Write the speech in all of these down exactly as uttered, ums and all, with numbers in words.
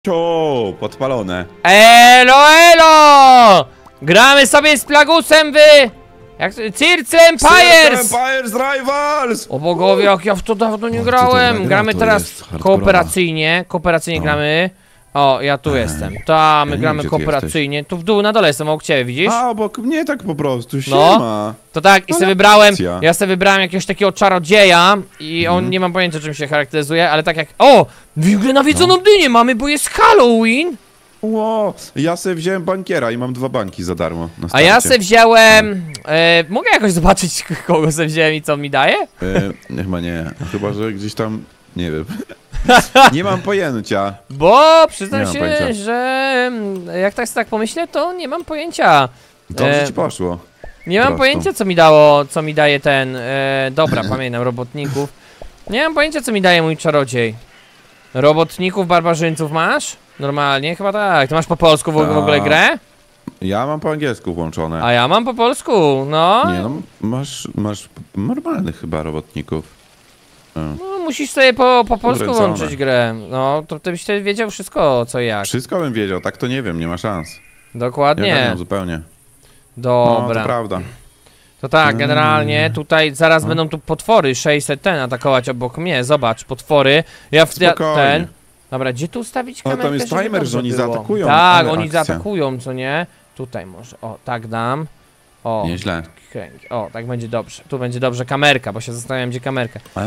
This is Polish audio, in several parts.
O, podpalone. Elo, elo! Gramy sobie z Plagusem, wy! Jak... Circe Empires! Empires Rivals! O bogowie, jak ja w to dawno nie O, grałem. gra, Gramy to teraz jest hardkorowa. kooperacyjnie. Kooperacyjnie No. gramy. O, ja tu Ej, jestem. Ta, my ja nie gramy wiem, gdzie ty kooperacyjnie. Tu w dół, na dole jestem obok ciebie, widzisz? A, obok mnie tak po prostu, siema. No. To tak, i Ale sobie wybrałem, akcja. ja sobie wybrałem jakiegoś takiego czarodzieja i on nie mam pojęcia czym się charakteryzuje, ale tak jak... O! W ogóle nawiedzoną No. dynię mamy, bo jest Halloween! Ło, ja sobie wziąłem bankiera i mam dwa banki za darmo na A starcie. ja se wziąłem... E, mogę jakoś zobaczyć, kogo se wziąłem i co on mi daje? E, chyba nie, chyba że gdzieś tam, nie wiem. Nie mam pojęcia. Bo przyznam Nie mam się, pojęcia. że mm, jak tak, tak pomyślę, to nie mam pojęcia. Dobrze E, ci poszło. Nie mam prostu. pojęcia, co mi dało, co mi daje ten... E, dobra, pamiętam, robotników. Nie mam pojęcia, co mi daje mój czarodziej. Robotników, barbarzyńców masz? Normalnie, chyba tak. Ty masz po polsku w, w ogóle Tak. grę? Ja mam po angielsku włączone. A ja mam po polsku, no. Nie no, masz, masz normalnych chyba robotników. E. No, musisz sobie po, po polsku Odręcone. włączyć grę. No, to ty byś wtedy wiedział wszystko, co i jak. Wszystko bym wiedział, tak to nie wiem, nie ma szans. Ja Dokładnie. wiem zupełnie. No, Dobra. to prawda. To tak, generalnie tutaj zaraz No. będą tu potwory sześćset ten atakować obok mnie. Zobacz, potwory. Ja w ja, Spokojnie. ten. Dobra, gdzie tu ustawić O, kamerkę? tam jest żeby timer, dobrze że oni było? zaatakują, Tak, ale oni akcja. zaatakują, co nie? Tutaj może. O, tak dam. O, Nieźle. kręć. O, tak będzie dobrze. Tu będzie dobrze kamerka, bo się zastanawiam, gdzie kamerka. A,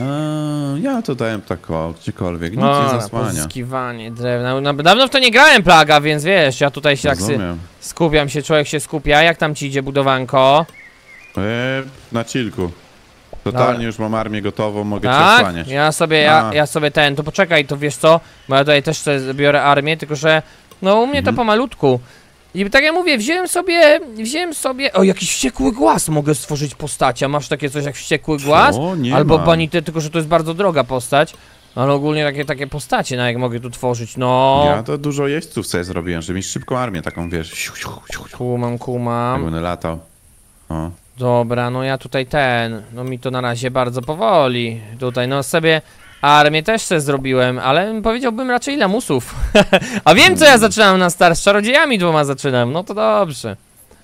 ja to dałem tak o, gdziekolwiek, nic No, nie zasłania. pozyskiwanie drewna. No, dawno w to nie grałem, Plaga, więc wiesz, ja tutaj się jak sy- Rozumiem. skupiam się, człowiek się skupia. Jak tam ci idzie budowanko? E, na chillku. Totalnie Dobra. już mam armię gotową, mogę cię Tak, osłaniać. ja sobie, ja, A. ja sobie ten, to poczekaj, to wiesz co, bo ja tutaj też sobie biorę armię, tylko że, no u mnie Mhm. to pomalutku. I tak jak mówię, wziąłem sobie, wziąłem sobie, o jakiś wściekły głaz mogę stworzyć postacia, masz takie coś jak wściekły głaz? O, nie Albo mam. banity, tylko że to jest bardzo droga postać, ale ogólnie takie, takie postacie, no jak mogę tu tworzyć, no. Ja to dużo jeźdźców sobie zrobiłem, żeby mieć szybką armię taką, wiesz, siu, siu, siu, siu, Kumam, jak kumam. będę latał. O. Dobra, no ja tutaj ten, no mi to na razie bardzo powoli. Tutaj no sobie armię też sobie zrobiłem, ale powiedziałbym raczej lamusów. A wiem co ja zaczynam na start, z czarodziejami dwoma zaczynam, no to dobrze.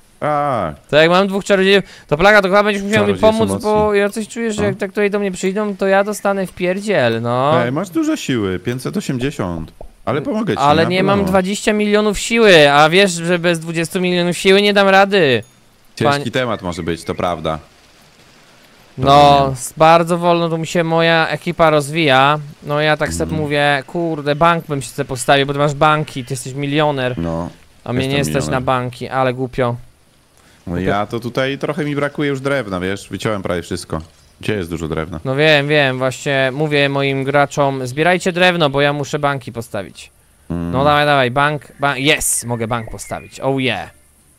A, To jak mam dwóch czarodziejów, to Plaga to chyba będziesz musiał mi Czarodzieje są pomóc, bo mocni. ja coś czuję, że No. jak tak tutaj do mnie przyjdą, to ja dostanę w pierdziel, no. ej, masz dużo siły, pięćset osiemdziesiąt. Ale pomogę ci. Ale na nie mam pewno. dwadzieścia milionów siły, a wiesz, że bez dwudziestu milionów siły nie dam rady. Ciężki Pań- temat może być, to prawda. No, Rozumiem. s- bardzo wolno tu mi się moja ekipa rozwija. No ja tak sobie Mhm. mówię, kurde, bank bym się sobie postawił, bo ty masz banki, ty jesteś milioner, No. a mnie jestem nie stać milioner. na banki, ale głupio. No ja to tutaj trochę mi brakuje już drewna, wiesz, wyciąłem prawie wszystko. Gdzie jest dużo drewna? No wiem, wiem, właśnie mówię moim graczom, zbierajcie drewno, bo ja muszę banki postawić. Mm, No dawaj, dawaj, bank, bank, yes, mogę bank postawić, oh yeah.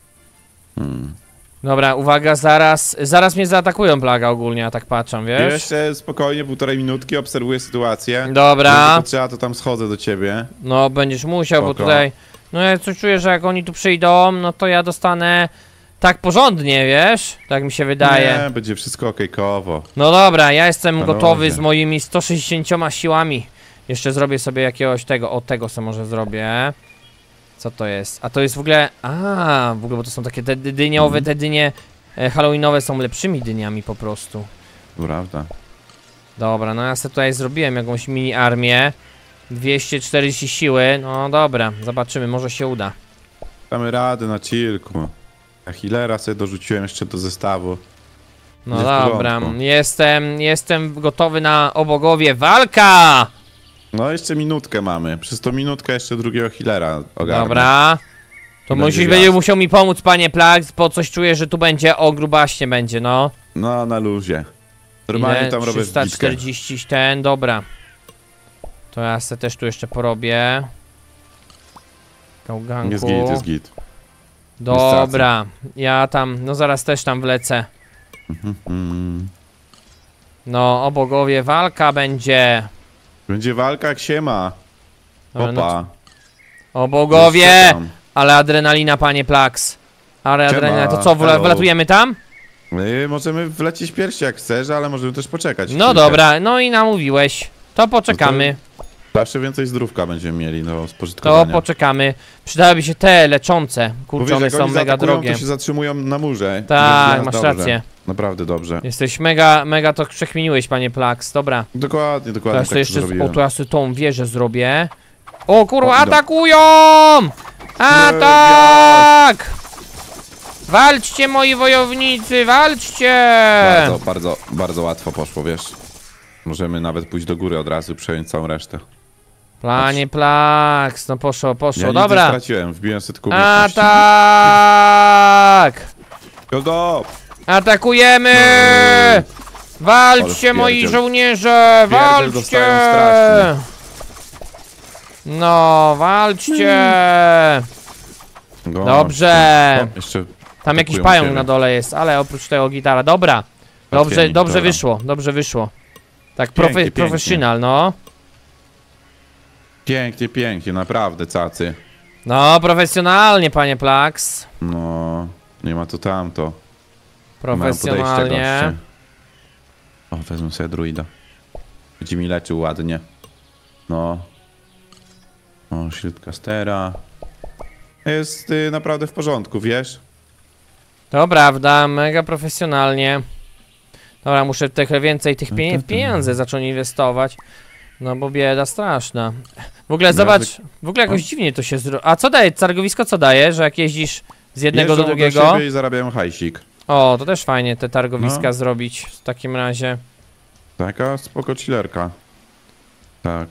mm. Dobra, uwaga, zaraz, zaraz mnie zaatakują, Plaga ogólnie, ja tak patrzę, wiesz? Jeszcze spokojnie, półtorej minutki, obserwuję sytuację. Dobra. Jeżeli trzeba, to tam schodzę do ciebie. No, będziesz musiał, bo Spoko. tutaj... No ja coś czuję, że jak oni tu przyjdą, no to ja dostanę tak porządnie, wiesz? Tak mi się wydaje. Nie, będzie wszystko okejkowo. No dobra, ja jestem Na gotowy razie. z moimi sto sześćdziesięcioma siłami. Jeszcze zrobię sobie jakiegoś tego, o tego sobie może zrobię. Co to jest? A to jest w ogóle... A, w ogóle, bo to są takie te dy- dyniowe, Mhm. te dynie e, halloweenowe są lepszymi dyniami po prostu. Prawda. Dobra, no ja sobie tutaj zrobiłem jakąś mini armię. dwieście czterdzieści siły, no dobra, zobaczymy, może się uda. Damy radę na chillku. A healera sobie dorzuciłem jeszcze do zestawu. No Nie w dobra, porządku. jestem, jestem gotowy na obogowie. Walka! No jeszcze minutkę mamy. Przez tą minutkę jeszcze drugiego healera ogarnę. Dobra. To Będzie musisz, gwiazd. będzie musiał mi pomóc, panie Plags, bo coś czuję, że tu będzie, o grubaśnie będzie, no. No, na luzie. Normalnie Ile? tam robię wbitkę. trzysta czterdzieści ten, dobra. To ja se też tu jeszcze porobię. Gałganku. Jest git, jest git. Dobra, ja tam, no zaraz też tam wlecę. Mm. No, o bogowie, walka będzie. Będzie walka jak się ma. Dobra, no, Opa. o bogowie! Czekam. Ale adrenalina, panie Plax. Ale Siema, adrenalina, to co, wla- hello. wlatujemy tam? My możemy wlecieć pierwsi jak chcesz, ale możemy też poczekać No chwilkę. dobra, no i namówiłeś. To poczekamy. Zawsze więcej zdrówka będziemy mieli do To spożytkowania. poczekamy. Przydałyby się te leczące. Bo Kurczę, wiesz, one jak są oni mega zaatakują, drogie. to się zatrzymują na murze. Tak, Więc masz dobrze. rację. Naprawdę dobrze. Jesteś mega, mega to przekminiłeś, panie Plax. Dobra. Dokładnie, dokładnie Teraz tak to jeszcze z, o, zrobiłem. teraz tu tą wieżę zrobię. O kurwa, O, idą. atakują! Atak! Walczcie, moi wojownicy, walczcie! Bardzo, bardzo, bardzo łatwo poszło, wiesz. Możemy nawet pójść do góry od razu, przejąć całą resztę. Panie Plax, no poszło, poszło, Ja nic nie dobra. straciłem, wbiłem setku umiejętności. Atak! Go, go! Atakujemy! Walczcie, Ale moi wpierdziel. żołnierze! Wpierdziel dostają Walczcie! straszny. No, walczcie! Go. Dobrze. O, jeszcze Tam jakiś atakują pająk ciebie. na dole jest, ale oprócz tego gitara. Dobra. Dobrze, Łatwiej, dobrze dobra. wyszło, dobrze wyszło. Tak, Pięknie, profe pięknie. professional, no. Pięknie, pięknie, naprawdę, cacy. No, profesjonalnie, panie Plax. No, nie ma to tamto. Mają Profesjonalnie. podejście, goście. O, wezmę sobie druida. Będzie mi leczył ładnie. No. O, Shieldcastera. Jest y, naprawdę w porządku, wiesz? To prawda, mega profesjonalnie. Dobra, muszę trochę więcej tych pie No to- pieniędzy zacząć inwestować. No bo bieda straszna. W ogóle Ja zobacz, w ogóle jakoś O. dziwnie to się zro... A co daje, targowisko co daje, że jak jeździsz z jednego Jeżdżą do do drugiego? siebie i zarabiają hajsik. O, to też fajnie te targowiska No. zrobić w takim razie. Taka spoko chillerka. Tak.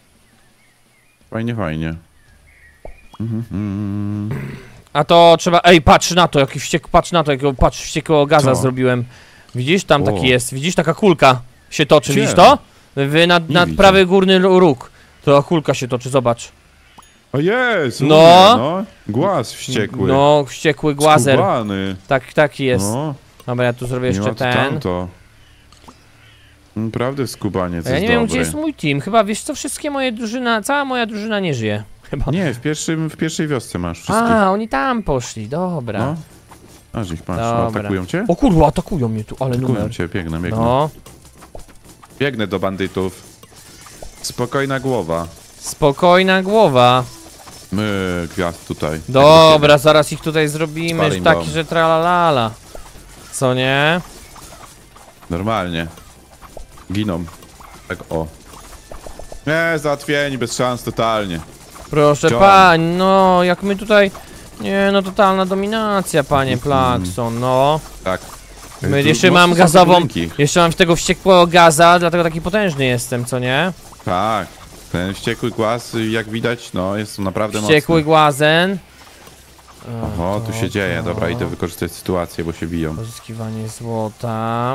Fajnie, fajnie. Mhm, mhm. A to trzeba... Ej, patrz na to, jaki wściek... Patrz na to, jakiego... Patrz, wściekłego gaza Co? zrobiłem. Widzisz? Tam O. taki jest. Widzisz? Taka kulka się toczy. Gdzie? Widzisz to? Wy nad, Nie nad widzę. prawy górny róg. To kulka się toczy, zobacz. O jest! No. No! no. Głaz wściekły. No, wściekły głazer. Skubany. Tak, taki jest. No, Dobra, ja tu zrobię nie ma jeszcze to ten. tamto. Naprawdę skubaniec A ja jest nie wiem, dobry. gdzie jest mój team. Chyba, wiesz co, wszystkie moje drużyna... Cała moja drużyna nie żyje. Chyba. Nie, w, pierwszym, w pierwszej wiosce masz wszystkich. A, oni tam poszli. Dobra. No. Aż ich masz. Dobra. Atakują cię? O kurwa, atakują mnie tu, ale Atakują numer. cię, biegnę, biegnę. No. Biegnę do bandytów. Spokojna głowa. Spokojna głowa. My, gwiazd tutaj. Dobra, zaraz ich tutaj zrobimy, Spalling taki, bomb. że tralalala. Co nie? Normalnie. Giną. Tak o. Nie, załatwieni, bez szans totalnie. Proszę John. pań, no, jak my tutaj... Nie, no totalna dominacja, panie Plaxon, no. Tak. My Tu jeszcze mocno mam są gazową... budynki. Jeszcze mam tego wściekłego gaza, dlatego taki potężny jestem, co nie? Tak. Ten wściekły głaz, jak widać, no, jest naprawdę Wściekły mocny. głazen. Oho, tu się dzieje. Dobra, idę wykorzystać sytuację, bo się biją. Pozyskiwanie złota.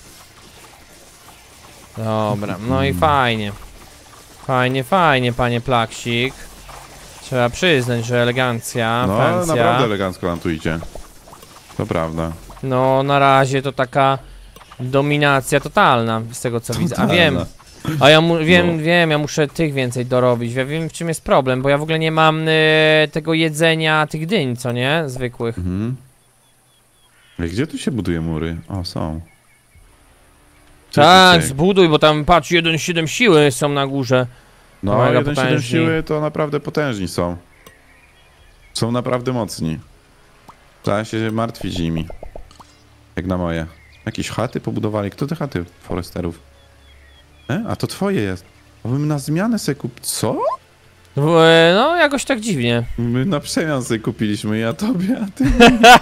Dobra, no i fajnie. Fajnie, fajnie, panie Plaksik. Trzeba przyznać, że elegancja, No, Francja. naprawdę elegancko nam tu idzie. To prawda. No, na razie to taka dominacja totalna, z tego co widzę. A wiem, a ja mu, wiem, No. wiem, ja muszę tych więcej dorobić. Ja wiem, w czym jest problem, bo ja w ogóle nie mam y, tego jedzenia tych dyń, co nie? Zwykłych. Mhm. Ej, gdzie tu się buduje mury? O, są. Cyk, Tak, cyk. zbuduj, bo tam patrz, jeden przecinek siedem siły są na górze. No, mega jeden przecinek siedem potężni. siły to naprawdę potężni są. Są naprawdę mocni. Trzeba się martwić nimi. Jak na moje. Jakieś chaty pobudowali? Kto te chaty foresterów? E? A to twoje jest. A my na zmianę sobie kup... Co? W- e, No, jakoś tak dziwnie. My na przemian sobie kupiliśmy, ja tobie, a ty...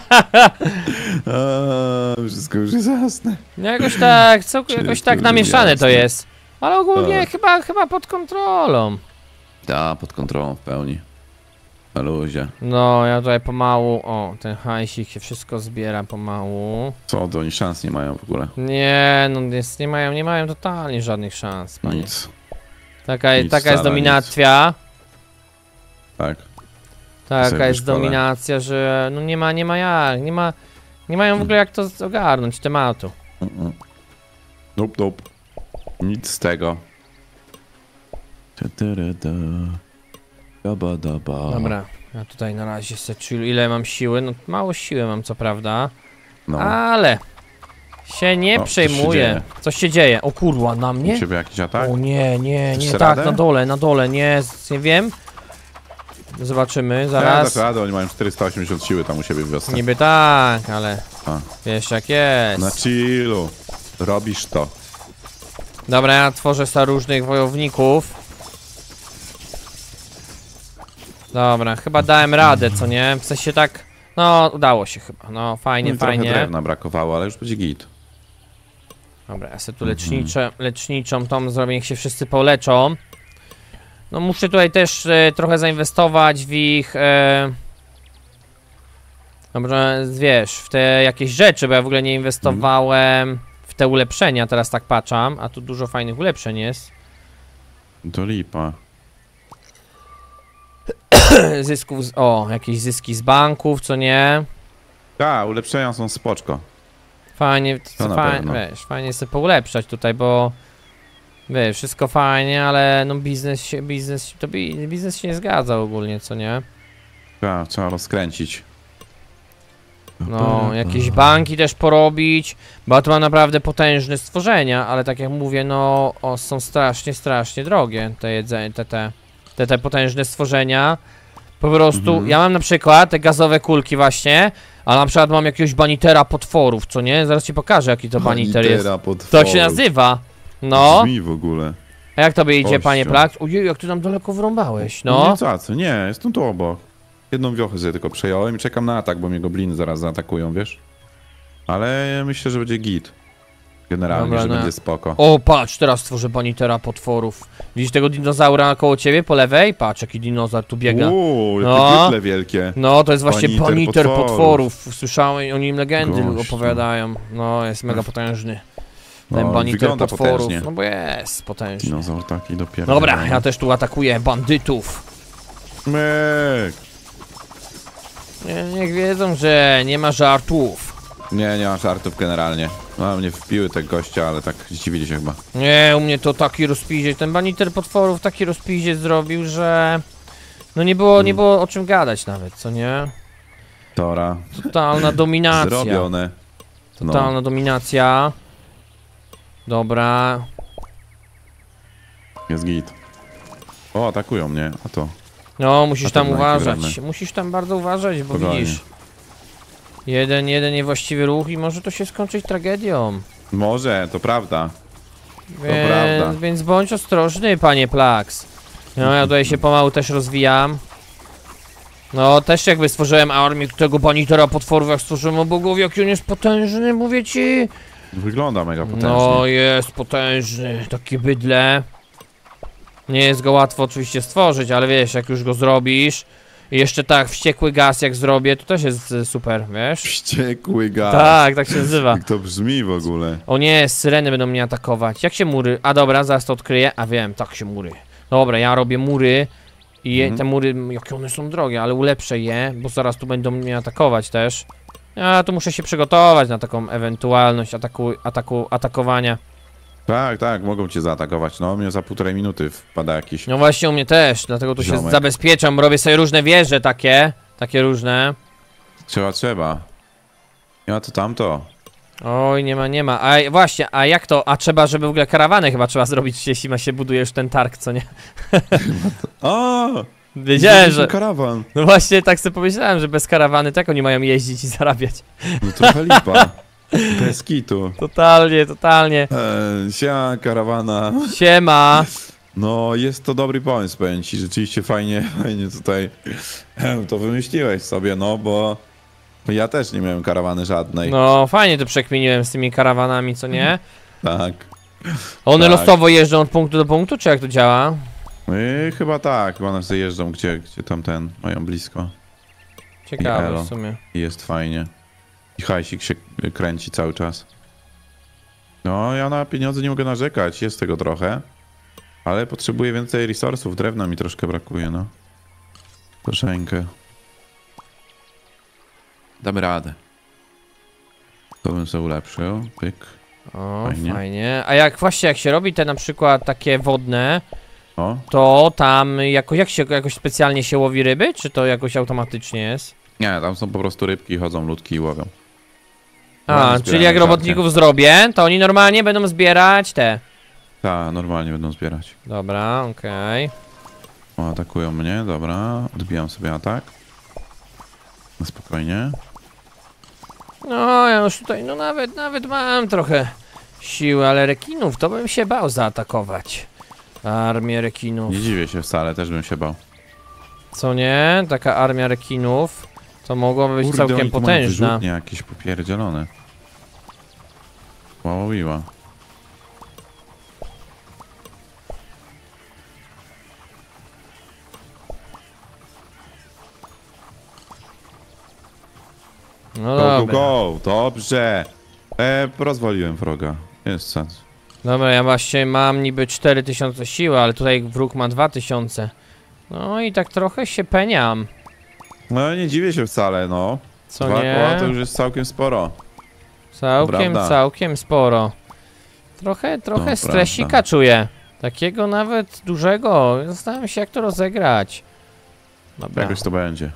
a, wszystko już jest jasne. No, jakoś tak, co, jakoś Wszystko tak już namieszane to jasne. jest. Ale ogólnie Tak. chyba, chyba pod kontrolą. Da, pod kontrolą w pełni. Na luzie. No, ja tutaj pomału, o, ten hajsik się wszystko zbiera pomału. Co, to oni szans nie mają w ogóle. Nie, no jest, nie mają, nie mają totalnie żadnych szans, panie. Nic. Taka, nic, taka jest wcale dominacja. Tak. Taka sobie jest wyszkolę. dominacja, że no nie ma, nie ma jak, nie ma, nie mają w ogóle jak to ogarnąć tematu. Mm-mm. Nope, nope. Nic z tego. Ta-ta-ra-ta. Daba-daba. Dobra, ja tutaj na razie se chill. Ile mam siły? No mało siły mam, co prawda. No, Ale Się nie O, coś się przejmuję. dzieje. Coś się dzieje. O kurwa, na U mnie? ciebie jakiś atak? O nie, nie, Dasz nie, sobie tak, radę? na dole, na dole, nie, nie wiem. Zobaczymy, Zaraz. zaraz. Radę, oni mają czterysta osiemdziesiąt siły tam u siebie w wiosce. Niby tak, ale A. wiesz jak jest. Na chillu. Robisz to. Dobra, ja tworzę sobie różnych wojowników. Dobra, chyba dałem radę, co nie? W sensie tak, no udało się chyba, no fajnie, Mi trochę fajnie. drewna brakowało, ale już będzie git. Dobra, ja sobie tu lecznicze, leczniczą tą zrobię, niech się wszyscy poleczą. No muszę tutaj też e, trochę zainwestować w ich... E, Dobrze, wiesz, w te jakieś rzeczy, bo ja w ogóle nie inwestowałem w te ulepszenia, teraz tak patrzam, a tu dużo fajnych ulepszeń jest. To lipa. Zysków, z, o, jakieś zyski z banków, co nie? Tak, ulepszenia są spoczko. Fajnie, To co na fajnie, pewno. wiesz, fajnie sobie poulepszać tutaj, bo wiesz, wszystko fajnie, ale no biznes się, biznes, to bi, biznes się nie zgadza ogólnie, co nie? Tak, trzeba rozkręcić. No, jakieś banki też porobić, bo ja tu mam naprawdę potężne stworzenia, ale tak jak mówię, no, o, są strasznie, strasznie drogie te jedzenie, te, te, te, te potężne stworzenia. Po prostu, Mhm. ja mam na przykład te gazowe kulki właśnie, a na przykład mam jakiegoś banitera potworów, co nie? Zaraz ci pokażę, jaki to baniter jest. Banitera To potworów. się nazywa. No, Brzmi w ogóle. a jak tobie idzie, Kością. panie Plak? Ojej, jak ty tam daleko wrąbałeś, No no. nie za co, nie, jestem tu obok. Jedną wiochę sobie tylko przejąłem i czekam na atak, bo mnie gobliny zaraz zaatakują, wiesz? Ale myślę, że będzie git. Generalnie, Dobra, że no. będzie spoko. O, patrz, teraz tworzę banitera potworów. Widzisz tego dinozaura koło ciebie, po lewej? Patrz, jaki dinozaur tu biega. Uuu, jakie No. pytle wielkie. No, to jest właśnie Baniter baniter potworów. potworów. Słyszałem, o nim legendy Gościu. opowiadają. No, jest mega potężny. Ten No, baniter wygląda potworów. potężnie. No bo jest potężny. Dinozaur taki dopiero. Dobra, ja też tu atakuję bandytów. Myk. Nie, niech wiedzą, że nie ma żartów. Nie, nie mam żartów generalnie. No, mnie wpiły te gościa, ale tak zdziwili się chyba. Nie, u mnie to taki rozpiździec. Ten baniter potworów taki rozpiździec zrobił, że... No nie było, nie było o czym gadać nawet, co nie? Tora. Totalna dominacja. Zrobione. No. Totalna dominacja. Dobra. Jest git. O, atakują mnie, a to. No, musisz A tam ten uważać. najpierw Musisz tam bardzo uważać, bo Spokojnie. widzisz. Jeden, jeden niewłaściwy ruch i może to się skończyć tragedią. Może, to prawda. Więc, prawda. więc bądź ostrożny, panie Plax. No, ja tutaj się pomału też rozwijam. No, też jakby stworzyłem armię tego banitera potworów, jak stworzyłem, o bogowie, jaki on jest potężny, mówię ci. Wygląda mega potężnie. No, jest potężny, takie bydle. Nie jest go łatwo oczywiście stworzyć, ale wiesz, jak już go zrobisz i jeszcze tak, wściekły gaz jak zrobię, to też jest e, super, wiesz? Wściekły gaz. Tak, tak się nazywa. Jak to brzmi w ogóle. O nie, syreny będą mnie atakować. Jak się mury? A dobra, zaraz to odkryję. A wiem, tak się mury. Dobra, ja robię mury i je, Mhm. te mury, jakie one są drogie, ale ulepszę je, bo zaraz tu będą mnie atakować też. Ja tu muszę się przygotować na taką ewentualność ataku, ataku, atakowania. Tak, tak, mogą cię zaatakować. No, mnie za półtorej minuty wpada jakiś. No właśnie u mnie też, dlatego tu się Ziomek. zabezpieczam, robię sobie różne wieże takie, takie różne. Trzeba, trzeba. Nie ma to tamto. Oj, nie ma, nie ma. A właśnie, a jak to? A trzeba, żeby w ogóle karawany chyba trzeba zrobić, jeśli ma się buduje już ten targ, co nie? O! Wiedziałem, Zrobiliśmy że... karawan. No właśnie, tak sobie pomyślałem, że bez karawany tak oni mają jeździć i zarabiać. No trochę lipa. Bez kitu. Totalnie, totalnie. Eee, siema, karawana. Siema. No, jest to dobry pomysł, powiem ci. Rzeczywiście fajnie, fajnie tutaj em, to wymyśliłeś sobie, no bo ja też nie miałem karawany żadnej. No, fajnie to przekminiłem z tymi karawanami, co nie? Tak. One Tak. losowo jeżdżą od punktu do punktu, czy jak to działa? I chyba tak, bo one sobie jeżdżą, gdzie, gdzie tam ten mają blisko. I Ciekawe elo. w sumie. I jest fajnie. I hajsik się kręci cały czas. No, ja na pieniądze nie mogę narzekać, jest tego trochę. Ale potrzebuję więcej resursów, drewna mi troszkę brakuje, no. Troszeczkę. Damy radę. To bym sobie ulepszył, pyk. O, Fajnie. fajnie. A jak właśnie, jak się robi te na przykład takie wodne, O, to tam jako, jak się jakoś specjalnie się łowi ryby, czy to jakoś automatycznie jest? nie, tam są po prostu rybki, chodzą ludki i łowią. A, Ładnie czyli jak zbieramy robotników zrobię, to oni normalnie będą zbierać te. Tak, normalnie będą zbierać. Dobra, okej. O, atakują mnie, dobra. Odbijam sobie atak. No spokojnie. No, ja już tutaj, no nawet, nawet mam trochę siły, ale rekinów to bym się bał zaatakować. Armię rekinów. Nie dziwię się wcale, też bym się bał. Co nie? Taka armia rekinów to mogłaby być Kurde, całkiem oni tu mają potężna. wyrzutnie jakieś popierdzielone. Ławiła. No Go, go, dobra. go! Dobrze! E, rozwaliłem wroga. Jest sens. Dobra, ja właśnie mam niby cztery tysiące siły, ale tutaj wróg ma dwa tysiące. No i tak trochę się peniam. No nie dziwię się wcale, no. Co Dwa koła nie? to już jest całkiem sporo. Całkiem, Prawda. całkiem sporo. Trochę, trochę No, stresika prawda. czuję. Takiego nawet dużego. Zastanawiam się, jak to rozegrać. Dobra, Jakoś to będzie.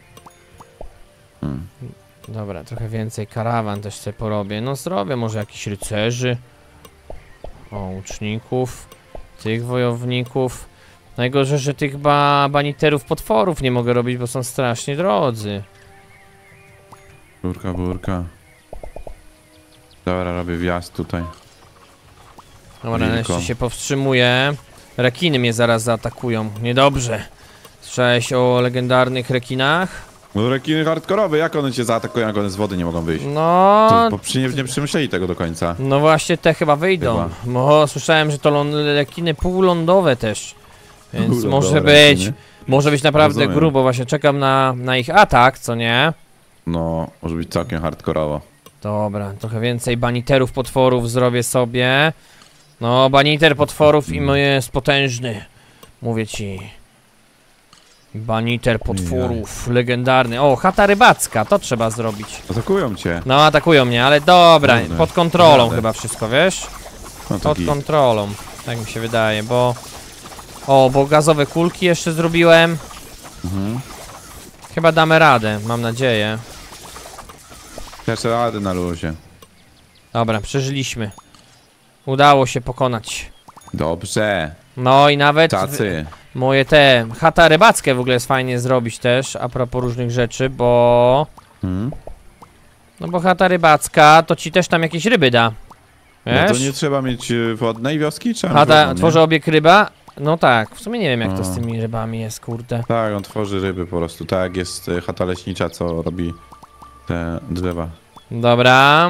Hmm. dobra, trochę więcej karawan też sobie porobię. No zrobię może jakichś rycerzy. O, łuczników. Tych wojowników. Najgorzej, że tych ba baniterów potworów nie mogę robić, bo są strasznie drodzy. Burka, burka. Dobra, robię wjazd tutaj. Dobra, Wilko. jeszcze się powstrzymuję. Rekiny mnie zaraz zaatakują. Niedobrze. Słyszałeś o legendarnych rekinach? No rekiny hardkorowe, jak one cię zaatakują, jak one z wody nie mogą wyjść? No... To, bo przy, nie, nie przemyśleli tego do końca. No właśnie te chyba wyjdą. Bo słyszałem, że to ląd- rekiny półlądowe też. Więc Półlądowe może rekiny. być... Może być naprawdę Rozumiem. grubo. Właśnie czekam na, na ich atak, co nie? No, może być całkiem hardkorowo. Dobra, trochę więcej baniterów potworów zrobię sobie. No, baniter potworów i moje jest potężny. Mówię ci. Baniter potworów, legendarny. O, chata rybacka, to trzeba zrobić. Atakują cię. No, atakują mnie, ale dobra, Kurde, pod kontrolą radę. chyba wszystko, wiesz? No to Pod git. kontrolą, tak mi się wydaje, bo... O, bo gazowe kulki jeszcze zrobiłem. Mhm. Chyba damy radę, mam nadzieję. Też rady na luzie. Dobra, przeżyliśmy. Udało się pokonać. Dobrze. No i nawet... Tacy. Moje te... Chata rybackie w ogóle jest fajnie zrobić też, a propos różnych rzeczy, bo... Hmm? No bo chata rybacka, to ci też tam jakieś ryby da. Wiesz? No to nie trzeba mieć y, wodnej wioski, trzeba mieć Chata wodną, nie? tworzy obieg ryba? No tak, w sumie nie wiem jak to A. z tymi rybami jest, kurde. Tak, on tworzy ryby po prostu. Tak jak jest y, chata leśnicza, co robi te drzewa. Dobra.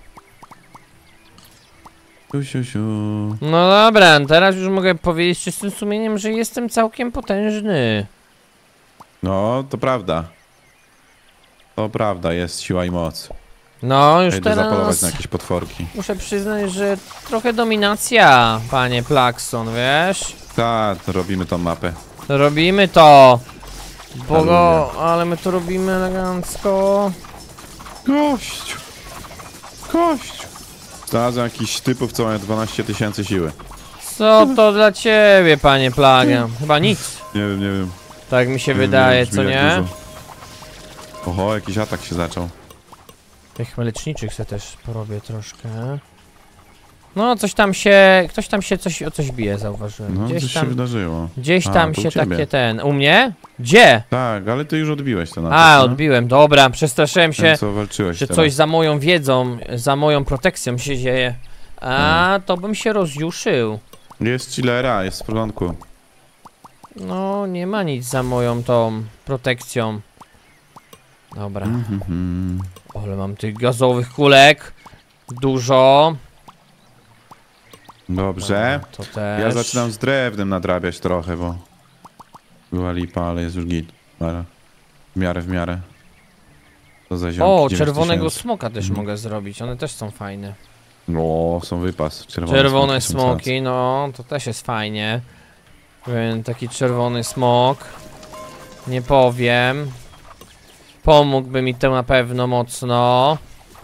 Siu, siu, siu. No dobra, teraz już mogę powiedzieć czystym sumieniem, że jestem całkiem potężny. No, to prawda. To prawda, jest siła i moc. No już Idę zapolować teraz na jakieś potworki. muszę przyznać, że trochę dominacja, panie Plakson, wiesz? Tak, robimy tą mapę. Robimy to. Bo go, Halleluja. ale my to robimy elegancko. Gość! Gość! Znalazłem jakichś typów, co mają dwanaście tysięcy siły. Co to dla ciebie, panie Plaga? Chyba nic. Nie wiem, nie wiem. Tak mi się nie wiem, wydaje, brzmi co jak nie? dużo. Oho, jakiś atak się zaczął. Tych leczniczych se też porobię troszkę. No, coś tam się, ktoś tam się coś o coś bije, zauważyłem. No, Gdzieś coś się tam, wydarzyło. gdzieś A, tam to u się ciebie. takie ten... U mnie? Gdzie? Tak, ale ty już odbiłeś to na A, to, odbiłem, dobra, przestraszyłem się, Ten, co walczyłeś że teraz. coś za moją wiedzą, za moją protekcją się dzieje. A, Hmm. to bym się rozjuszył. Jest chillera, jest w porządku. No, nie ma nic za moją tą protekcją. Dobra, Mhm. ale mam tych gazowych kulek. Dużo. Dobrze. Dobra, to też. Ja zaczynam z drewnem nadrabiać trochę, bo była lipa, ale jest już git. Ale w miarę, w miarę. To za ziomki, O, dziewięć czerwonego tysięcy. smoka też Mhm. mogę zrobić, one też są fajne. O, są wypas. Czerwone, Czerwone smoki są smoki, no to też jest fajnie. Więc taki czerwony smok. Nie powiem. Pomógłby mi to na pewno mocno.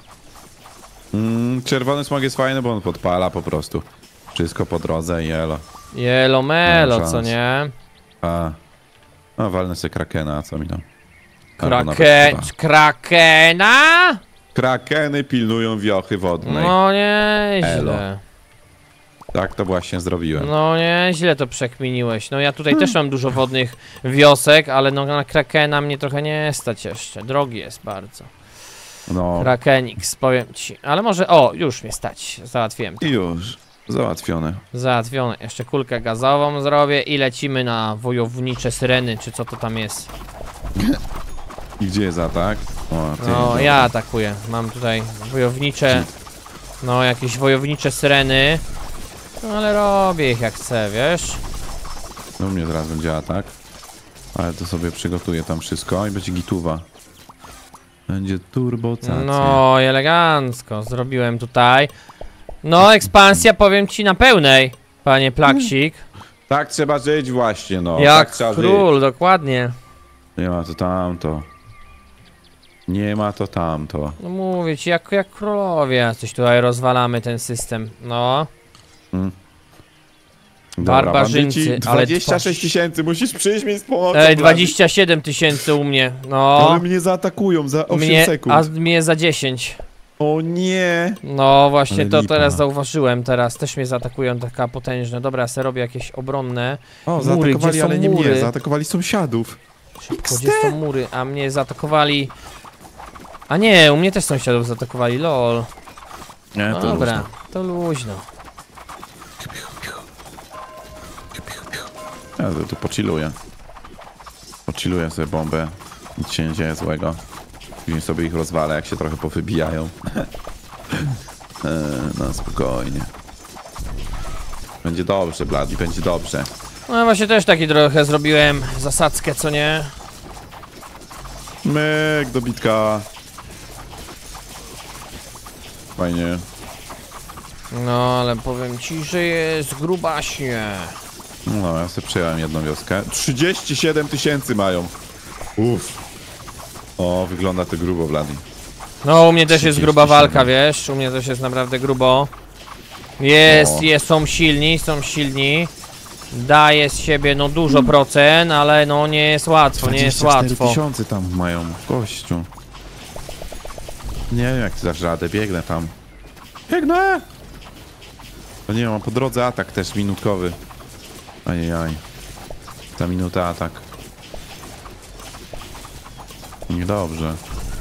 Mm, czerwony smog jest fajny, bo on podpala po prostu. Wszystko po drodze i elo. Jelo melo, No, co szans. nie? A. No, walnę sobie krakena, a co mi tam? Albo nawet Kraken... chyba. Krakena? Krakeny pilnują wiochy wodnej. No Elo. nieźle. Tak to właśnie zrobiłem. No nieźle to przekminiłeś. No ja tutaj też mam dużo wodnych wiosek, ale no na Krakena mnie trochę nie stać jeszcze. Drogi jest bardzo. No Krakenix, powiem ci. Ale może, o, już mnie stać. Załatwiłem to. i już. Załatwione. Załatwione. Jeszcze kulkę gazową zrobię i lecimy na wojownicze syreny, czy co to tam jest. I gdzie jest atak? O, ty, No, dobra. ja atakuję. Mam tutaj wojownicze, no jakieś wojownicze syreny. No ale robię ich jak chcę, wiesz? No u mnie zaraz będzie atak. Ale to sobie przygotuję tam wszystko i będzie gituwa. Będzie turbocacja. No i elegancko. Zrobiłem tutaj. No, ekspansja powiem ci na pełnej, panie Plaksik. Tak trzeba żyć właśnie, no. Jak tak trzeba król, dokładnie. żyć. Nie ma to tamto. Nie ma to tamto. No mówię ci, jak, jak królowie. Coś tutaj rozwalamy ten system. No. Dobra, Barbarzyńcy, bandyci, ale dwadzieścia sześć tysięcy, musisz przyjść mi z pomocą. Ej, Blady. dwadzieścia siedem tysięcy u mnie. No. Ale mnie zaatakują za osiem Mnie, sekund. a mnie za dziesięć. O nie! No właśnie Ale to lipa. teraz zauważyłem, teraz też mnie zaatakują taka potężne. Dobra, ja sobie robię jakieś obronne. O, Mury, zaatakowali, gdzie są ale nie mury? mnie, zaatakowali sąsiadów. Szybko, gdzie są mury? A mnie zaatakowali... A nie, u mnie też sąsiadów zaatakowali, lol. Nie, No to dobra, luźno. to luźno. Ja to, to pochilluję. Pochilluję sobie bombę. Nic się nie dzieje złego. Później sobie ich rozwalę, jak się trochę powybijają. eee, no spokojnie. Będzie dobrze, Blady, będzie dobrze. No właśnie też taki trochę zrobiłem zasadzkę, co nie? Myk, dobitka. Fajnie. No ale powiem ci, że jest grubaśnie. No, ja sobie przyjąłem jedną wioskę. trzydzieści siedem tysięcy mają. Uff. O, wygląda to grubo, Blady. No u mnie też jest gruba trzydzieści siedem. walka, wiesz? U mnie też jest naprawdę grubo. Jest, O. jest, są silni, są silni. Daje z siebie no dużo procent, ale no nie jest łatwo, nie jest dwadzieścia cztery łatwo. tysiące tam mają, gościu. Nie wiem jak ty dasz radę, biegnę tam. Biegnę! To nie mam po drodze atak też minutkowy. Ajajaj. Ta minuta atak. Niedobrze.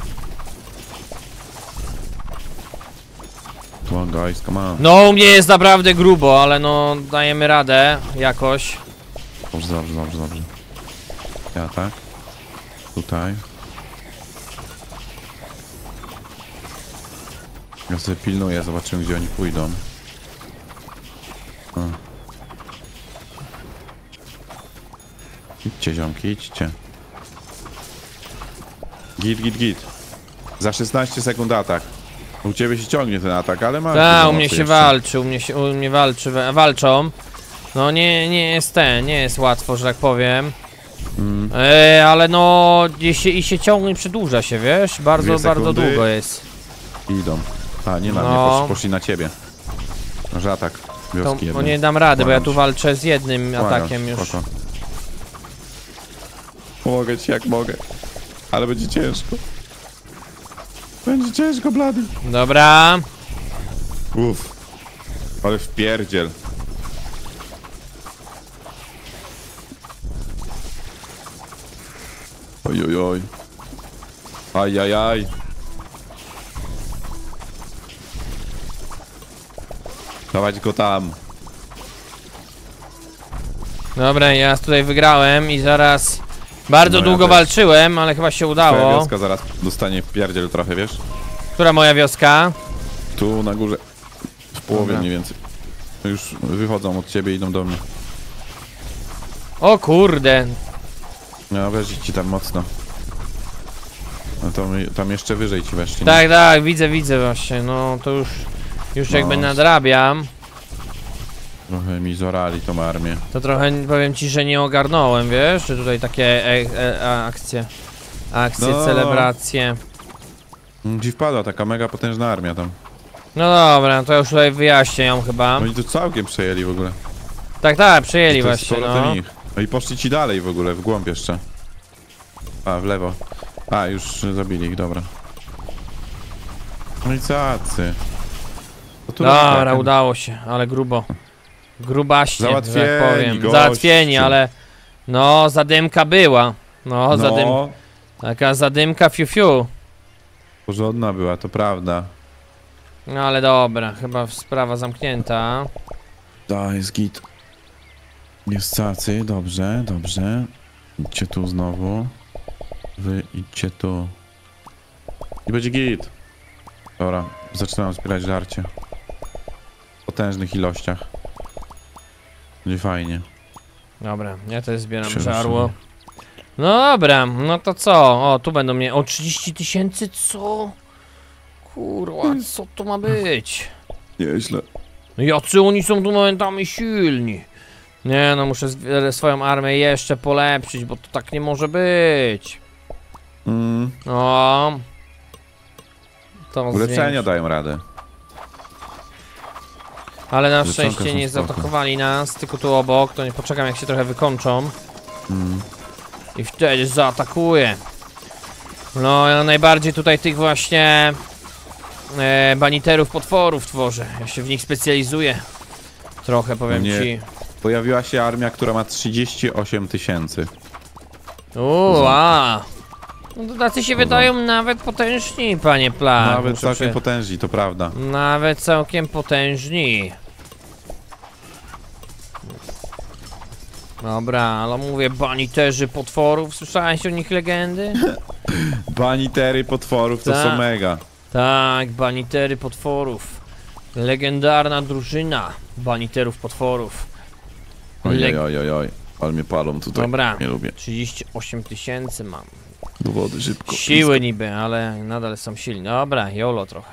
Come on guys, come on. No u mnie jest naprawdę grubo, ale no dajemy radę jakoś. Dobrze, dobrze, dobrze, dobrze. Ja tak. Tutaj. Ja sobie pilnuję, zobaczymy gdzie oni pójdą. A. Idźcie ziomki, idźcie. Git, git, git. Za szesnaście sekund atak. U ciebie się ciągnie ten atak, ale masz... Tak, dużo u mnie mocy się jeszcze. walczy, u mnie się, u mnie walczy, wa- walczą. No nie, nie jest ten, nie jest łatwo, że tak powiem. Mm. E, ale no i się, i się ciągnie, przedłuża się, wiesz? Bardzo, Dwie bardzo sekundy. długo jest. Idą. A, nie na No. mnie, poszli, poszli na ciebie. Może atak To, wioski bo jednej. nie dam rady, bo ja Błagam tu cię. walczę z jednym Błagam atakiem cię, już. spoko. Pomogę ci jak mogę. Ale będzie ciężko. Będzie ciężko, Blady. Dobra. Uff. Ale wpierdziel. Oj, oj, oj. Ajajaj. Dawać go tam. Dobra, ja tutaj wygrałem i zaraz bardzo No ja długo też. walczyłem, ale chyba się Twoja udało. wioska zaraz dostanie wpierdziel trochę, wiesz? Która moja wioska? Tu na górze. W połowie Dobra. mniej więcej. Już wychodzą od ciebie, idą do mnie. O kurde. No weszli ci tam mocno. No to my- tam jeszcze wyżej ci weszli. nie? Tak, tak, widzę, widzę właśnie, no to już, już No. jakby nadrabiam. Trochę mi zorali tą armię. To trochę powiem ci, że nie ogarnąłem, wiesz, że tutaj takie e, e, akcje, akcje, No. celebracje. Gdzie wpadła taka mega potężna armia tam. No dobra, to już tutaj wyjaśnię ją chyba. Oni tu całkiem przejęli w ogóle. Tak, tak, przyjęli To jest z właśnie, powrotem no. ich. No i poszli ci dalej w ogóle, w głąb jeszcze. A, w lewo. A, już zabili ich, dobra. No i cacy. To tu robi Dobra, Kraken. udało się, ale grubo. Grubaśnie, że Załatwieni, tak powiem. gościu. Załatwieni, ale... No, zadymka była. No, zadym... No, taka zadymka fiu fiu. porządna była, to prawda. No ale dobra, chyba sprawa zamknięta. Da, jest git. Jest cacy, dobrze, dobrze. Idźcie tu znowu. Wy idźcie tu. I będzie git. Dobra, zaczynam zbierać żarcie. W potężnych ilościach. Będzie fajnie. Dobra, ja też zbieram Się żarło. ruszymy. No dobra, no to co? O, tu będą mnie... O, trzydzieści tysięcy, co? Kurwa, co to ma być? Nieźle. No jacy oni są tu momentami silni. Nie no, muszę zw- swoją armię jeszcze polepszyć, bo to tak nie może być. Mm, No. To ulepszenia zwiększ- dają radę. Ale na Ulepszonka szczęście są nie spoko. zaatakowali nas, tylko tu obok, to nie poczekam jak się trochę wykończą. Mm. I wtedy zaatakuję. No, ja najbardziej tutaj tych właśnie e, baniterów, potworów tworzę. Ja się w nich specjalizuję. Trochę powiem No nie. ci. Pojawiła się armia, która ma trzydzieści osiem tysięcy. Uuu, a. No to tacy się wydają nawet potężni, panie Plak. Nawet Muszę całkiem przy- potężni, to prawda. Nawet całkiem potężni. Dobra, ale mówię, baniterzy potworów, słyszałeś o nich legendy? Banitery potworów to Tak. są mega. Tak, banitery potworów. Legendarna drużyna baniterów potworów. Oj, Leg- oj, oj, oj, oj. Ale mnie palą tutaj. Dobra, Nie lubię. trzydzieści osiem tysięcy mam. Do wody szybko. Siły niby, ale nadal są silni. Dobra, jolo trochę.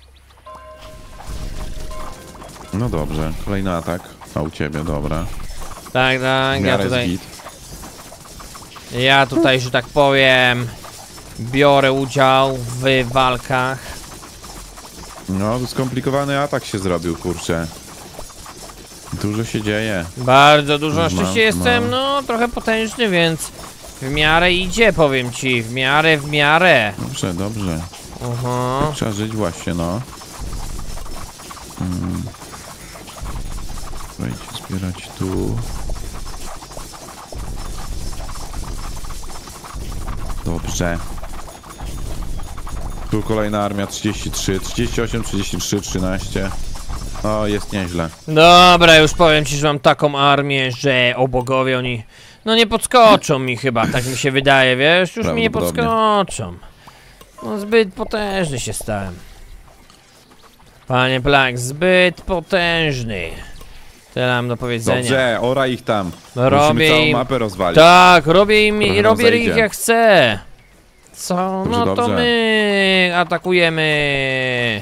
No dobrze, kolejny atak. A u ciebie, dobra. Tak, W tak, ja miarę tutaj, git. ja tutaj, że tak powiem, biorę udział w walkach. No, to skomplikowany atak się zrobił, kurczę. Dużo się dzieje. Bardzo dużo, na Mam, szczęście jestem, mam. no, trochę potężny, więc w miarę idzie, powiem ci, w miarę, w miarę. Dobrze, dobrze. Aha. Trzeba żyć właśnie, no. Mm. Wejdź zbierać tu. Dobrze. Tu kolejna armia, trzydzieści trzy, trzydzieści osiem, trzydzieści trzy, trzynaście. O, jest nieźle. Dobra, już powiem ci, że mam taką armię, że o bogowie oni, no nie podskoczą mi chyba, tak mi się wydaje, wiesz, już mi nie Prawdopodobnie. podskoczą. No zbyt potężny się stałem. Panie Black, zbyt potężny. Tyle mam do powiedzenia. Dobrze, ora ich tam. Robię Musimy całą im- mapę rozwalić. Tak, robię im i Trochę robię rozejdzie. ich jak chcę. Co? Dobrze, No to dobrze. my atakujemy.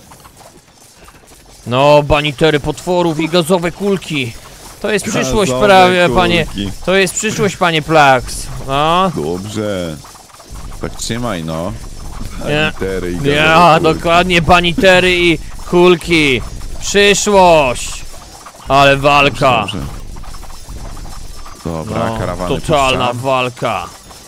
No, banitery potworów i gazowe kulki. To jest przyszłość Gazowe prawie, panie. kulki. To jest przyszłość, panie Plax. No. Dobrze. Tak trzymaj, no. Nie. Litery i gazowe Ja, kulki. dokładnie, banitery i kulki. Przyszłość. Ale walka. Dobrze. Dobra, No, karawany totalna puszczam. walka.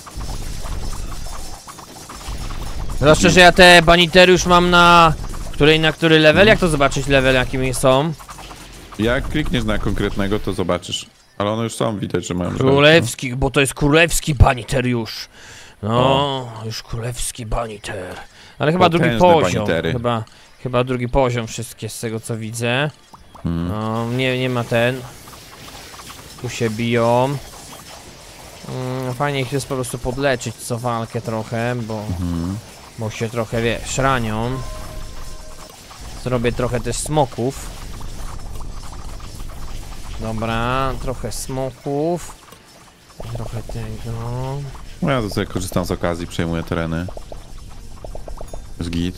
Zwłaszcza, że ja te banitery już mam na... Której, na który level? Jak to zobaczyć level, jakimi są? Jak klikniesz na konkretnego, to zobaczysz. Ale one już są, widać, że mają... Królewski, bo to jest królewski baniter już. No, już królewski baniter. Ale chyba drugi Potężne poziom. banitery. Chyba, chyba drugi poziom wszystkie z tego co widzę. Hmm. No, nie, nie ma ten. Tu się biją. Mm, fajnie ich jest po prostu podleczyć co walkę trochę, bo, Mhm. bo się trochę, wiesz, ranią. Zrobię trochę też smoków. Dobra, trochę smoków. Trochę tego. No ja to sobie korzystam z okazji, przejmuję tereny. Z git.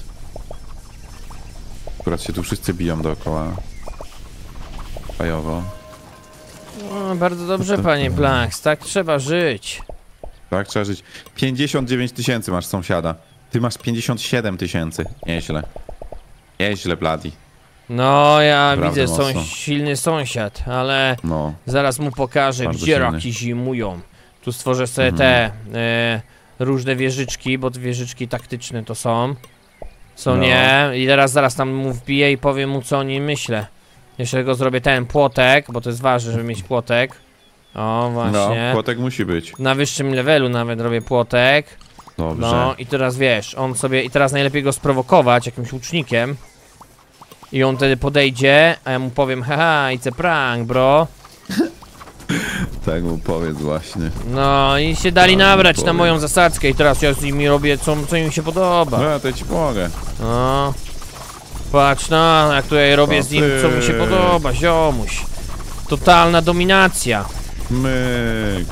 Akurat się tu wszyscy biją dookoła. Fajowo. No, bardzo dobrze, panie Plax, tak trzeba żyć. Tak, trzeba żyć. pięćdziesiąt dziewięć tysięcy masz sąsiada. Ty masz pięćdziesiąt siedem tysięcy. Nieźle. Nieźle, Bloody. No, ja Naprawdę widzę, są mocno. silny sąsiad, ale No. zaraz mu pokażę, Bardzo gdzie silny. raki zimują. Tu stworzę sobie Mhm. te e, różne wieżyczki, bo te wieżyczki taktyczne to są. Co No. nie? I teraz zaraz tam mu wbiję i powiem mu, co o nim myślę. Jeszcze tylko zrobię ten płotek, bo to jest ważne, żeby mieć płotek. O, No, właśnie. płotek musi być. Na wyższym levelu nawet robię płotek. Dobrze. No i teraz wiesz, on sobie, i teraz najlepiej go sprowokować jakimś łucznikiem. I on wtedy podejdzie, a ja mu powiem, haha, it's a prank, bro. Tak mu powiedz właśnie. No i się dali Tak, nabrać na powiem. moją zasadzkę i teraz ja z nimi robię, co, co im się podoba. No ja to ci pomogę. No. Patrz na, jak tutaj robię O z nim, co mi się ty. podoba, ziomuś. Totalna dominacja. Myk.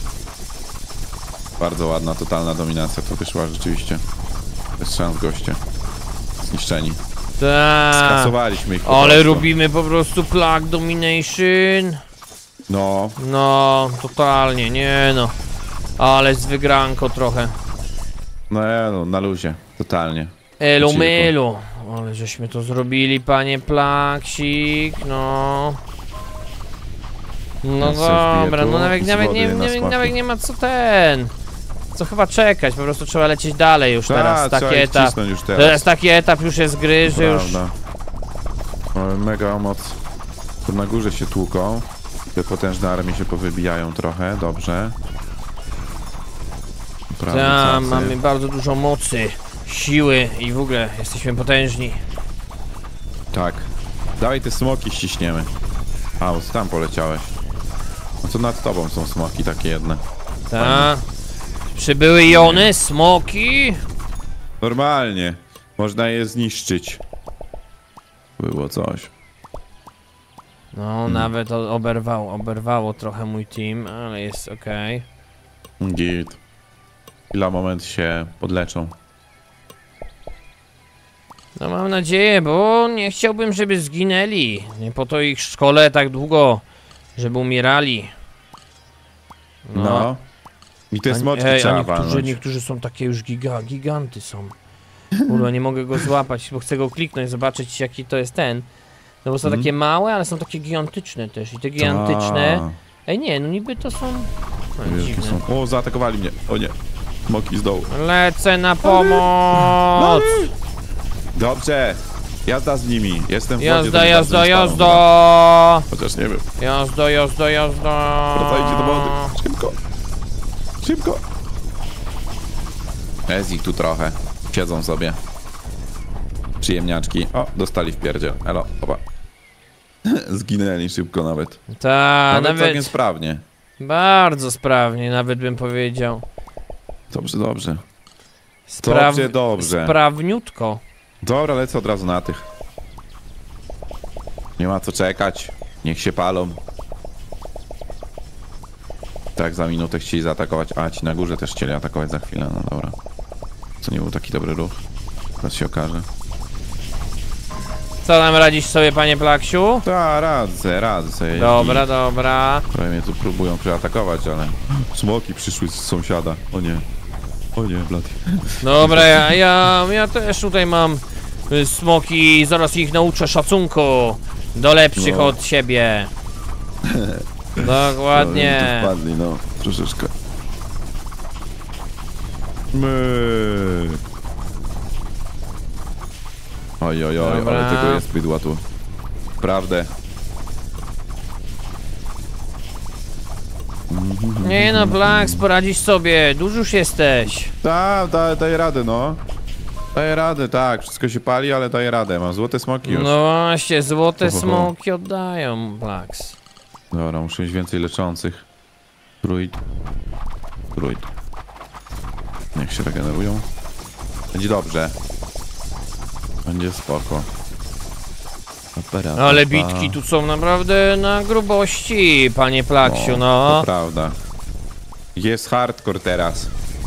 Bardzo ładna, totalna dominacja to wyszła rzeczywiście. Bez szans goście. Zniszczeni. Tak. Skasowaliśmy ich po Ale prostu. robimy po prostu Plague Domination. No, No, totalnie, nie no. Ale z wygranko trochę. no, ja, no na luzie. Totalnie. Elu Cicho. melu. Ale żeśmy to zrobili, panie Plaksik, no. No Ja sobie wbiję dobra, tu no nawet, z nawet, wody nie, na nie, smaki. nawet nie ma co ten. Co chyba czekać, po prostu trzeba lecieć dalej już teraz. Ta, trzeba Taki ich etap. cisnąć już teraz. Teraz taki etap już jest gry, że już. Prawda. Mamy mega moc. Tu na górze się tłuką. Te potężne armie się powybijają trochę, dobrze. Prawie Tam cacy. mamy bardzo dużo mocy, siły i w ogóle jesteśmy potężni. Tak. Dawaj te smoki ściśniemy. A, bo ty tam poleciałeś. No to nad tobą są smoki takie jedne. Tak. Przybyły jony, smoki. Normalnie. Można je zniszczyć. Było coś. No, nawet o- oberwało, oberwało trochę mój team, ale jest okej. Git. Chwila, moment się podleczą. No mam nadzieję, bo nie chciałbym, żeby zginęli. Nie po to ich szkole tak długo, żeby umierali. No. I te A- smoczki ej, a trzeba niektórzy, walnąć. niektórzy są takie już giga, giganty są. Kurwa, nie mogę go złapać, bo chcę go kliknąć, zobaczyć jaki to jest ten. No bo są Mhm. takie małe, ale są takie gigantyczne też. I te gigantyczne... Ta. Ej nie, no niby to są... No, Wielkie dziwne. są. O, zaatakowali mnie. O nie. Smoki z dołu. Lecę na pomoc! Dobrze. Jazda z nimi. Jestem w wodzie. Jazda, to mi jazda, bardzo nie staną jazda! chyba. Chociaż nie wiem. Jazda, jazda, jazda! Wracajcie do wody. Szybko. Szybko. Jest ich tu trochę. Siedzą sobie. Przyjemniaczki. O, dostali w pierdziel. Elo, opa. Zginęli szybko nawet. Ta, Nawet, nawet całkiem sprawnie. bardzo sprawnie, nawet bym powiedział. Dobrze, dobrze. Spraw... Dobrze, dobrze. Sprawniutko. Dobra, lecę od razu na tych. Nie ma co czekać. Niech się palą. Tak, za minutę chcieli zaatakować. A, ci na górze też chcieli atakować za chwilę. No dobra. To nie był taki dobry ruch. Teraz się okaże. Co tam radzisz sobie, panie Plaksiu? Ta, radzę, radzę sobie. Dobra, dobra. Prawie mnie tu próbują przeatakować, ale... Smoki przyszły z sąsiada. O nie. O nie, blady. Dobra, ja, ja, ja też tutaj mam y, smoki, zaraz ich nauczę szacunku do lepszych No. od siebie. Dokładnie. No, tu wpadli, no. Troszeczkę. My. Oj, oj, oj, Dobra. ale tego jest bydła tu. Prawdę. Nie no, Blax, poradzisz sobie, duży już jesteś. Tak, da, daję radę, no. Daję radę, tak. Wszystko się pali, ale daję radę. Mam złote smoki już. No właśnie, złote Ohoho. smoki oddają, Blax. Dobra, muszę mieć więcej leczących. Druid. Druid. Niech się regenerują. Będzie dobrze. Będzie spoko. Opera, Ale papa. bitki tu są naprawdę na grubości, panie Plaksiu, To no. prawda. Jest hardcore teraz.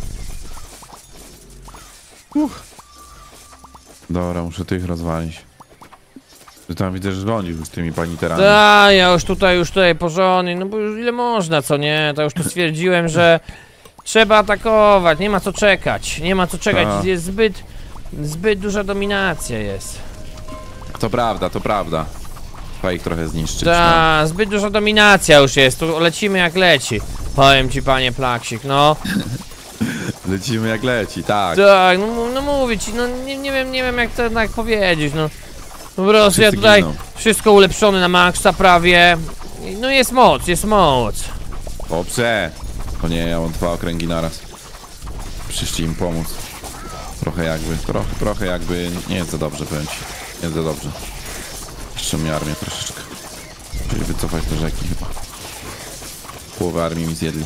Uch. Dobra, muszę tych rozwalić. Ty tam widzę, że rządzisz już tymi paniterami. Da, ja już tutaj, już tutaj porządnie, no bo już ile można, co nie? To już tu stwierdziłem, że trzeba atakować, nie ma co czekać, nie ma co czekać, Ta. jest zbyt, zbyt duża dominacja jest. To prawda, to prawda. Trzeba ich trochę zniszczyć. Ta, zbyt duża dominacja już jest, tu lecimy jak leci. Powiem ci, panie Plaksik, no. Lecimy jak leci, tak. Tak, no, no mówię ci, no nie, nie wiem, nie wiem jak to tak powiedzieć, no. Po prostu Wszyscy ja tutaj giną. wszystko ulepszone na maksa prawie. No jest moc, jest moc. Dobrze. O nie, ja mam dwa okręgi naraz. Przyszli im pomóc. Trochę jakby, trochę, trochę jakby, nie jest za dobrze, powiem ci. Nie jest za dobrze. Jeszcze mi armię troszeczkę. Czyli wycofać do rzeki chyba. Połowę armii mi zjedli.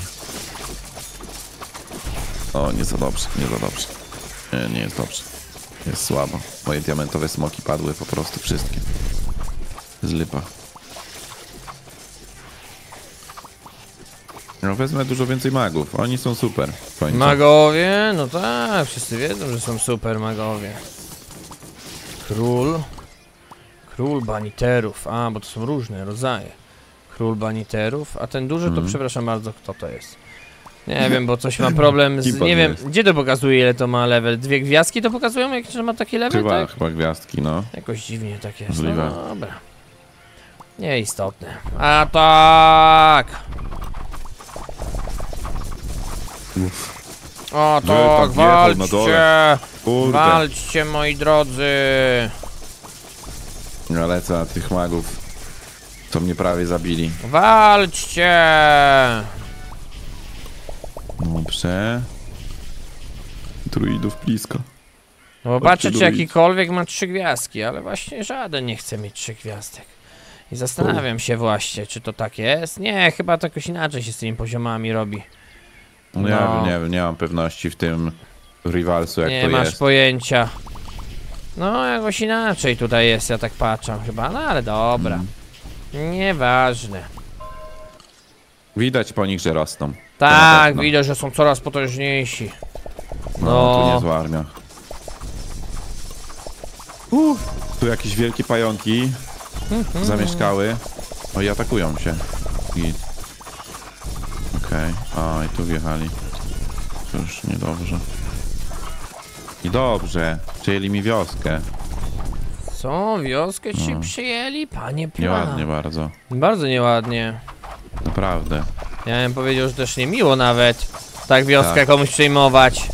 O, nie za dobrze, nie za dobrze. Nie, nie jest dobrze. Jest słabo. Moje diamentowe smoki padły po prostu wszystkie. Z lipa. No wezmę dużo więcej magów. Oni są super. w końcu. Magowie? No tak, wszyscy wiedzą, że są super magowie. Król. Król baniterów. A, bo to są różne rodzaje. Król baniterów. A ten duży to, Mhm. przepraszam bardzo, kto to jest? Nie wiem, bo coś ma problem z... Kim pan Nie wiem, jest? gdzie to pokazuje, ile to ma level? Dwie gwiazdki to pokazują, jak że ma taki level, Chyba, tak? chyba gwiazdki, no. Jakoś dziwnie tak jest. Możliwe. No dobra. Nieistotne. A tak! O Że tam tak, wjechał na walczcie! dole. Kurde. Walczcie, moi drodzy! Ja lecę na tych magów. Co mnie prawie zabili. Walczcie! Dobrze. Druidów blisko. No bo patrzę, Chodźcie, czy druid. jakikolwiek ma trzy gwiazdki, ale właśnie żaden nie chce mieć trzech gwiazdek. I zastanawiam się właśnie, czy to tak jest. Nie, chyba to jakoś inaczej się z tymi poziomami robi. No, ja No. wiem, nie wiem, nie mam pewności w tym rivalsu, jak Nie to masz jest. pojęcia. No, jakoś inaczej tutaj jest, ja tak patrzę chyba, no ale dobra. Mm. Nieważne. Widać po nich, że rosną. na Tak, pewno. widać, że są coraz potężniejsi. No, No. tu niezła armia. Uff, tu jakieś wielkie pająki zamieszkały. No i atakują się. I... Okej, okay. i tu wjechali. To już niedobrze. I dobrze, przejęli mi wioskę. Co, wioskę ci No. przyjęli? Panie plan. Nieładnie bardzo. Bardzo nieładnie. Naprawdę. Ja bym powiedział, że też niemiło nawet tak wioskę Tak. komuś przejmować.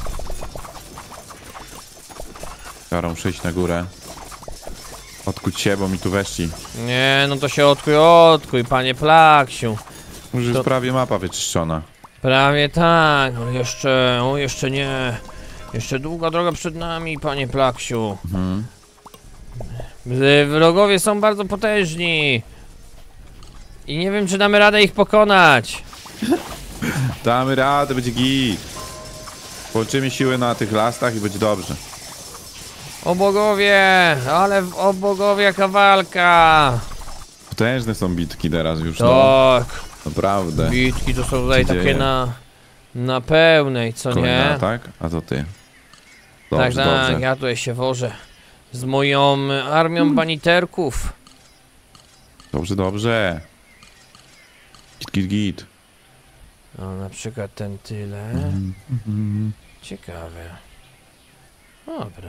Karą przejść na górę. Odkuć się, bo mi tu weszli. Nie, no to się odkuj, odkuj, panie Plaksiu. Już jest To- prawie mapa wyczyszczona. Prawie tak, ale jeszcze, o jeszcze nie. Jeszcze długa droga przed nami, panie Plaksiu. Mhm. Z- Wrogowie są bardzo potężni. I nie wiem, czy damy radę ich pokonać. Damy radę, będzie git. Połączymy siły na tych lastach i będzie dobrze. O bogowie, ale w- o bogowie jaka walka. Potężne są bitki teraz już, no. Tak, Naprawdę. bitki to są tutaj się takie dzieje? na, na pełnej, co Kolejna, nie? tak? A to ty. Tak, Dobrze, tak, dobrze. ja tutaj się wożę z moją armią baniterków. Dobrze, dobrze. Git, git, git. O, na przykład ten tyle. Ciekawe. Dobra.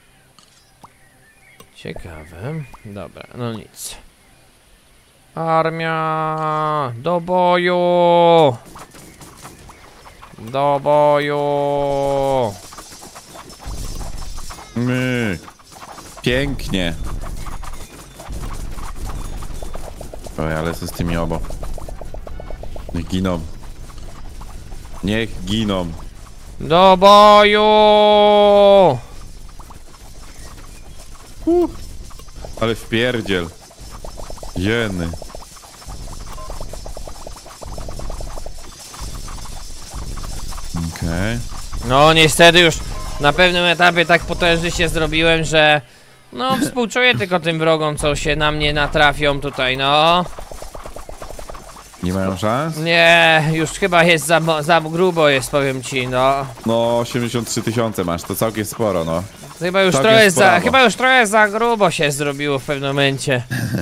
Ciekawe. Dobra, no nic. Armia! Do boju! Do boju! My. Pięknie. Oj, ale co z tymi obo? Niech giną. Niech giną. Do boju! Uh, ale wpierdziel. Jeny. Okej. No niestety już na pewnym etapie tak potężny się zrobiłem, że no współczuję tylko tym wrogom, co się na mnie natrafią tutaj, no. Nie mają szans? Nie, już chyba jest za, mo- za grubo jest, powiem ci, no. No, osiemdziesiąt trzy tysiące masz, to całkiem sporo, no. Chyba już Całkiem trochę za, sprawa. chyba już trochę za grubo się zrobiło w pewnym momencie.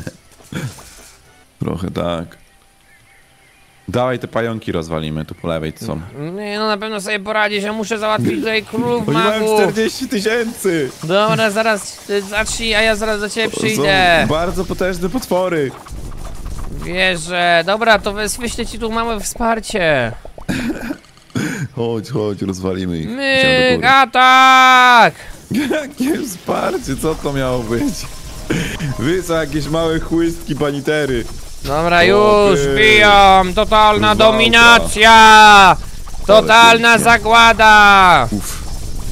Trochę tak. Dawaj te pająki rozwalimy, tu po lewej to są. Nie, no na pewno sobie poradzisz, ja muszę załatwić tutaj królów Oni mają magów. czterdzieści tysięcy! Dobra, zaraz y, zacznij, a ja zaraz do ciebie przyjdę. Są bardzo potężne potwory. Wierzę. Dobra, to wys- wyślę ci tu małe wsparcie. Chodź, chodź, rozwalimy ich. Idziemy do Myk, góry. atak! Jakie wsparcie, co to miało być? Wy są jakieś małe chłystki panitery. Dobra, O, już ty. biją! Totalna Walka. dominacja! Totalna pięknie. zagłada! Uff.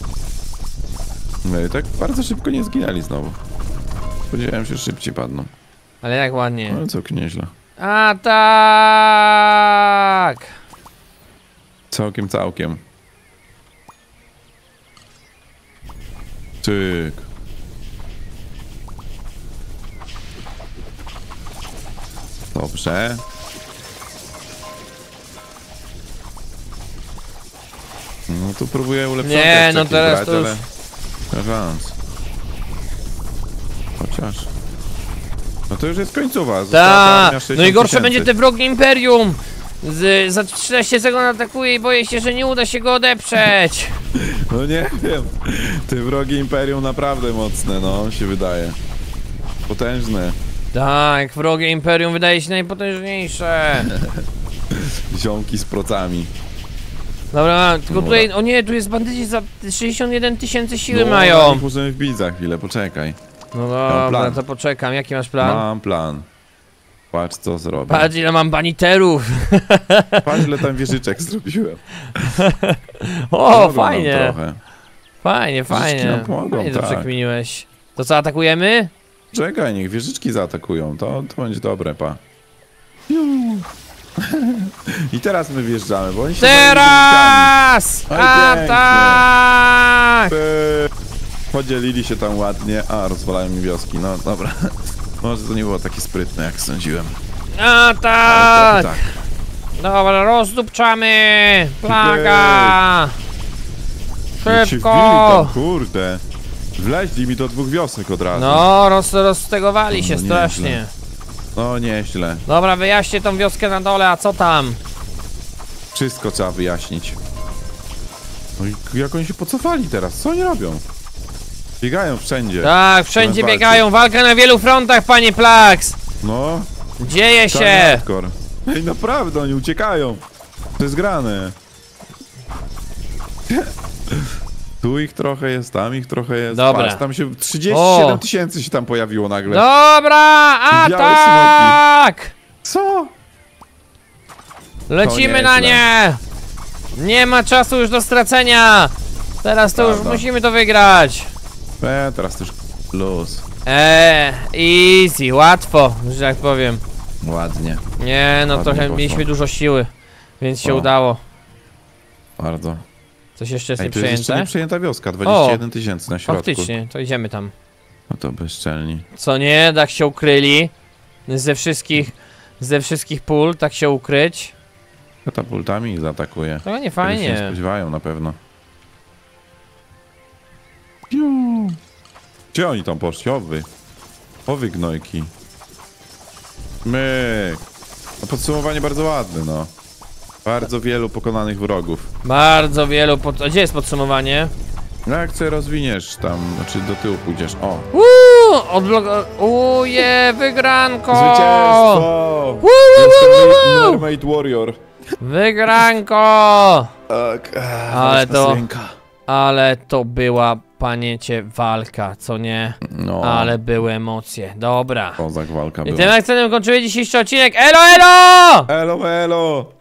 No i tak bardzo szybko nie zginęli znowu. Spodziewałem się, że szybciej padną. Ale jak ładnie. No całkiem nieźle. Atak! Całkiem, całkiem. Czyk. Dobrze. No tu próbuję ulepszać. Nie, no teraz brać, to już- ale... Nie ma szans. Chociaż... No to już jest końcowa. została ta Ta, armia no i sześćdziesiąt gorsze tysięcy. będzie te wrogie Imperium! Z, za trzynaście sekund atakuje i boję się, że nie uda się go odeprzeć! No nie wiem. Te wrogie Imperium naprawdę mocne, no, się wydaje. Potężne. Tak, wrogie Imperium wydaje się najpotężniejsze. Ziomki z procami. Dobra, tylko Dobra. tutaj, o nie, tu jest bandyci za sześćdziesiąt jeden tysięcy siły No, mają. ich możemy wbić za chwilę, poczekaj. No Mam dobra, plan. to poczekam, jaki masz plan? Mam plan. Patrz co zrobię. Patrz ile mam baniterów. Patrz ile tam wieżyczek zrobiłem. O, Pomogą nam fajnie, trochę. fajnie, Wieżyczki fajnie. nam pomogą, Fajnie to tak. przekminiłeś. To co, atakujemy? Czekaj, niech wieżyczki zaatakują, to, to będzie dobre, pa. I teraz my wjeżdżamy, bo oni się Teraz! Oj, pięknie. Atak! Eee, Podzielili się tam ładnie. A, rozwalają mi wioski, no dobra. Może to nie było takie sprytne, jak sądziłem. Ale Atak! tak. Dobra, rozdupczamy! Plaga! Jak się wbili Szybko! tam, kurde. Wleźli mi do dwóch wiosek od razu. No, roz, rozstegowali się No, strasznie. nieźle. No nieźle. Dobra, wyjaśnię tą wioskę na dole, a co tam? Wszystko trzeba wyjaśnić. No i jak oni się pocofali teraz? Co oni robią? Biegają wszędzie. Tak, wszędzie walczy. biegają, walka na wielu frontach, panie Plax! No, Dzieje czarny się! hardcore. Ej, naprawdę, oni uciekają. To jest grane. Tu ich trochę jest, tam ich trochę jest. Dobra. Patrz, tam się trzydzieści siedem tysięcy się tam pojawiło nagle. Dobra, Białe atak! Co? Lecimy To na nieźle. nie! Nie ma czasu już do stracenia! Teraz to już Prawda. musimy to wygrać! E, teraz to już luz. Eee, easy, łatwo, że tak powiem. Ładnie, Nie, no Ładnie trochę poszło. mieliśmy dużo siły, więc się O. udało. bardzo. Coś jeszcze jest Ej, to jest jeszcze nieprzejęte? nieprzejęta wioska, dwadzieścia jeden tysięcy na środku. Faktycznie, to idziemy tam. No to bezczelni. Co nie, tak się ukryli. Ze wszystkich, ze wszystkich pól, tak się ukryć. Katapultami ich zaatakuje. To nie Tego się nie fajnie. spodziewają na pewno. Piu. Gdzie oni tam poszli? Owy. Owy gnojki. Myk. No podsumowanie bardzo ładne, no. Bardzo wielu pokonanych wrogów. Bardzo wielu, pod... A gdzie jest podsumowanie? No jak sobie rozwiniesz tam, znaczy do tyłu pójdziesz. O! Uuu, odblok... Uje, wygranko! Zwycięstwo! Woo, woo, Jestem woo, woo. Mermaid Warrior. Wygranko! Tak, Ale to- Ale to była, paniecie, walka, co nie? No, Ale były emocje. Dobra. kozak walka I była. tym akcentem kończymy dzisiejszy odcinek. Elo, elo! Elo, elo!